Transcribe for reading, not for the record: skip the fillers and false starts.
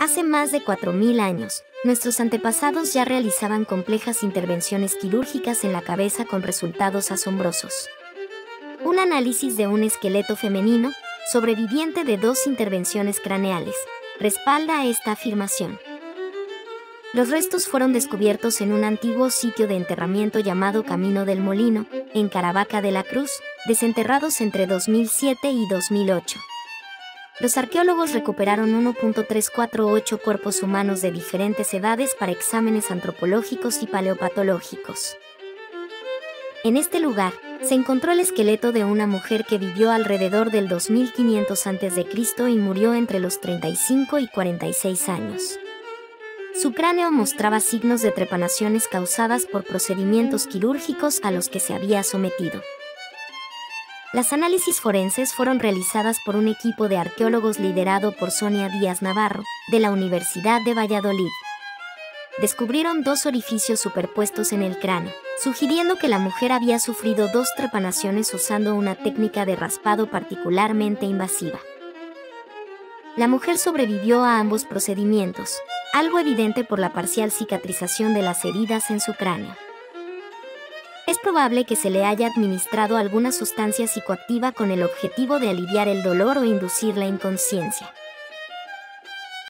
Hace más de 4.000 años, nuestros antepasados ya realizaban complejas intervenciones quirúrgicas en la cabeza con resultados asombrosos. Un análisis de un esqueleto femenino, sobreviviente de 2 intervenciones craneales, respalda esta afirmación. Los restos fueron descubiertos en un antiguo sitio de enterramiento llamado Camino del Molino, en Caravaca de la Cruz, desenterrados entre 2007 y 2008. Los arqueólogos recuperaron 1.348 cuerpos humanos de diferentes edades para exámenes antropológicos y paleopatológicos. En este lugar, se encontró el esqueleto de una mujer que vivió alrededor del 2500 a.C. y murió entre los 35 y 46 años. Su cráneo mostraba signos de trepanaciones causadas por procedimientos quirúrgicos a los que se había sometido. Las análisis forenses fueron realizadas por un equipo de arqueólogos liderado por Sonia Díaz Navarro, de la Universidad de Valladolid. Descubrieron 2 orificios superpuestos en el cráneo, sugiriendo que la mujer había sufrido 2 trepanaciones usando una técnica de raspado particularmente invasiva. La mujer sobrevivió a ambos procedimientos, algo evidente por la parcial cicatrización de las heridas en su cráneo. Es probable que se le haya administrado alguna sustancia psicoactiva con el objetivo de aliviar el dolor o inducir la inconsciencia.